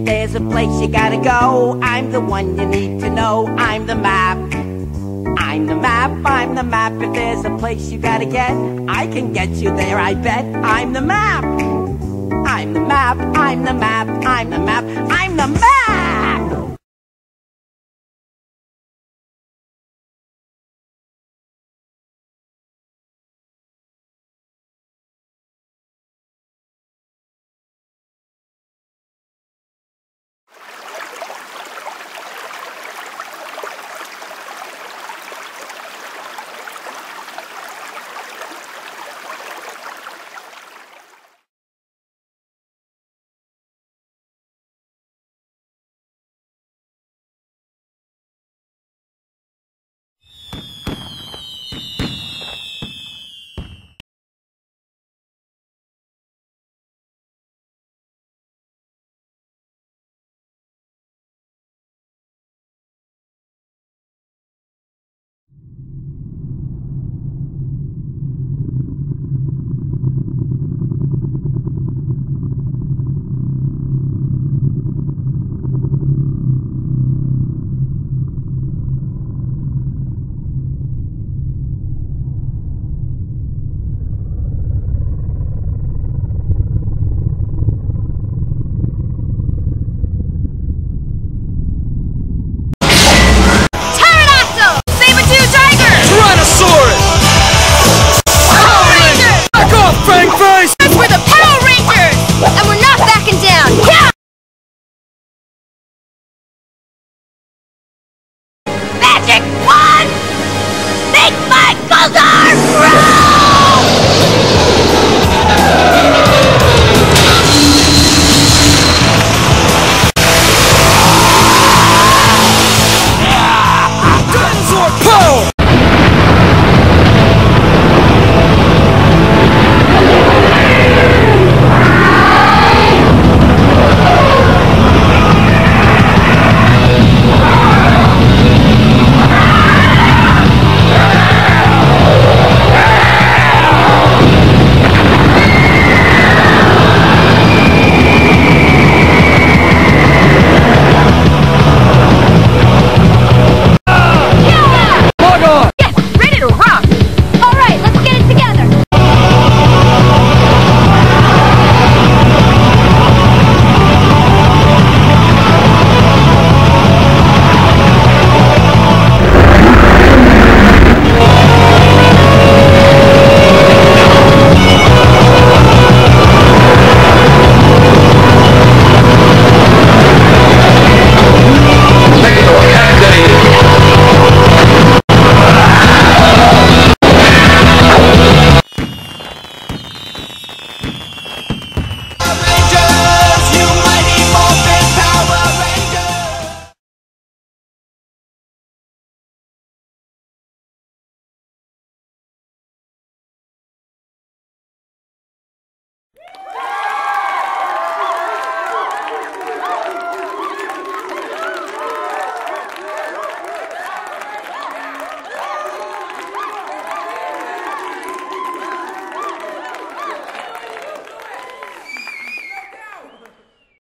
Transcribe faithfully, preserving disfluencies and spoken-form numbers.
there's a place you gotta go, I'm the one you need to know. I'm the map, I'm the map, I'm the map. If there's a place you gotta get, I can get you there, I bet. I'm the map, I'm the map, I'm the map, I'm the map, I'm the map.